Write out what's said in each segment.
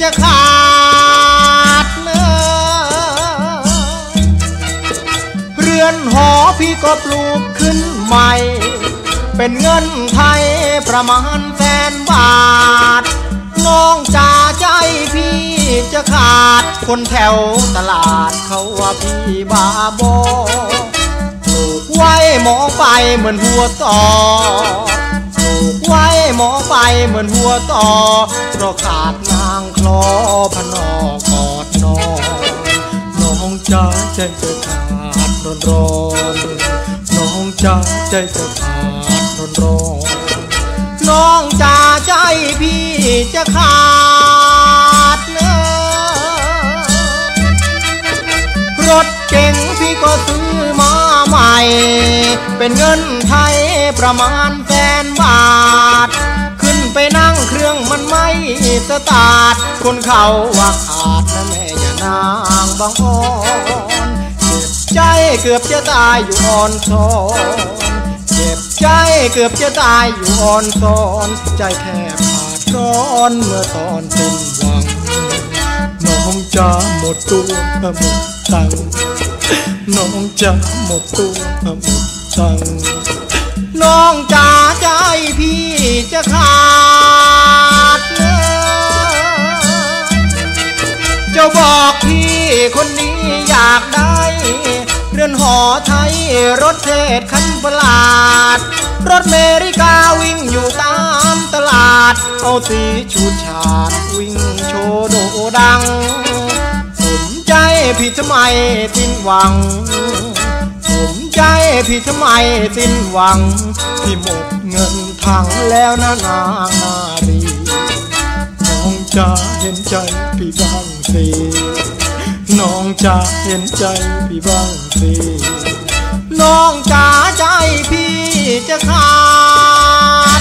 จะขาดเลยเรือนหอพี่ก็ปลูกขึ้นใหม่เป็นเงินไทยประมาณ100,000 บาทน้องจ่าใจพี่จะขาดคนแถวตลาดเขาว่าพี่บ้าบอปลูกไว้มองไปเหมือนหัวต่อปลูกไว้มองไปเหมือนหัวต่อเพราะขาดนางคลอพนอกอดนอนน้องจ่าใจจะขาดร้อนน้องจ่าใจจะขาดร้อนน้องจ่าใจพี่จะขาดเลยรถเก๋งพี่ก็ซื้อมาใหม่เป็นเงินไทยประมาณ100,000 บาทขึ้นไปนั่งเครื่องมันไม่สตาร์ทคนเขาว่าขาดนะแม่อย่านางบางอ่อนเจ็บใจเกือบจะตายอยู่อ่อนซ้อนเจ็บใจเกือบจะตายอยู่อ่อนซ้อนใจแทบขาดร้อนเมื่อตอนสิ้นหวังน้องจะหมดตัวหมดตังน้องจะหมดตัวหมดตังน้องจ่าใจพี่จะขาดเลยเจ้าบอกพี่คนนี้อยากได้เรือนหอไทยรถเทศคันประหลาดรถเมริกาวิ่งอยู่ตามตลาดเอาสีชูดฉาดวิ่งโชว์โด่ดังสมใจพี่ทำไมสิ้นหวังสมใจพี่ทำไมสิ้นหวังที่หมดเงินทั้งแล้วนะนางนารีน้องจะเห็นใจพี่บ้างสิน้องจะเห็นใจพี่บ้างสิน้องจ่าใจพี่จะขาด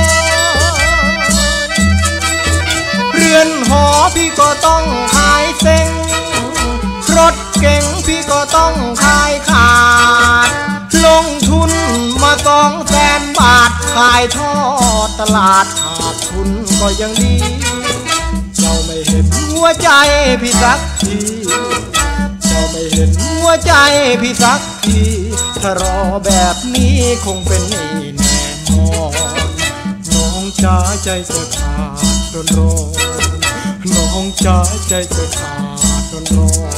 เรือนหอพี่ก็ต้องขายเซ็งรถเก๋งพี่ก็ต้องขายขาดลงทุนมา200,000 บาทขายทอดตลาดขาดทุนก็ยังดีเจ้าไม่เห็นหัวใจพี่สักทีเจ้าไม่เห็นหัวใจพี่สักทีถ้ารอแบบนี้คงเป็นนี่แน่นอนน้องจ่าใจจะขาดร้อนน้องจ่าใจจะขาดร้อน